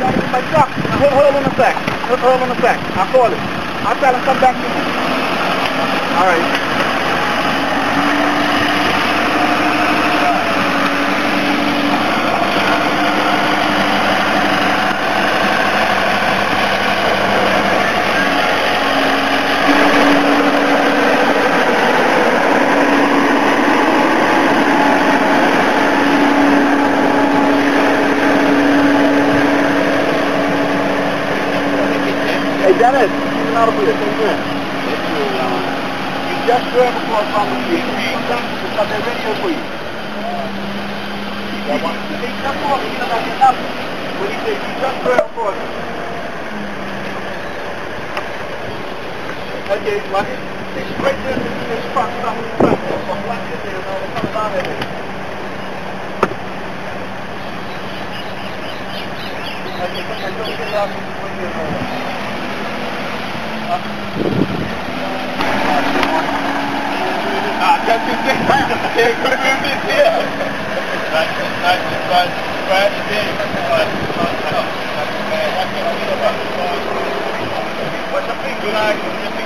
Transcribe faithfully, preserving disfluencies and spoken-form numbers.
my truck. Hold, hold on a sec. Hold, hold on a sec. I'll call him. I'll tell him come back to you. All right. Hey Dennis, even out of here, take this. You just drove across from the street. Because they're radio for you. They come off, you know, like nothing. When he said, you just drove across. Okay, well, it's straight there to this truck, stop with the truck. So watch it there, and all the coming out of it. Okay, come on, don't get it out from the window. Ah, just in this time, they're going to move this here. Right, right, right, right, there. What's the big line?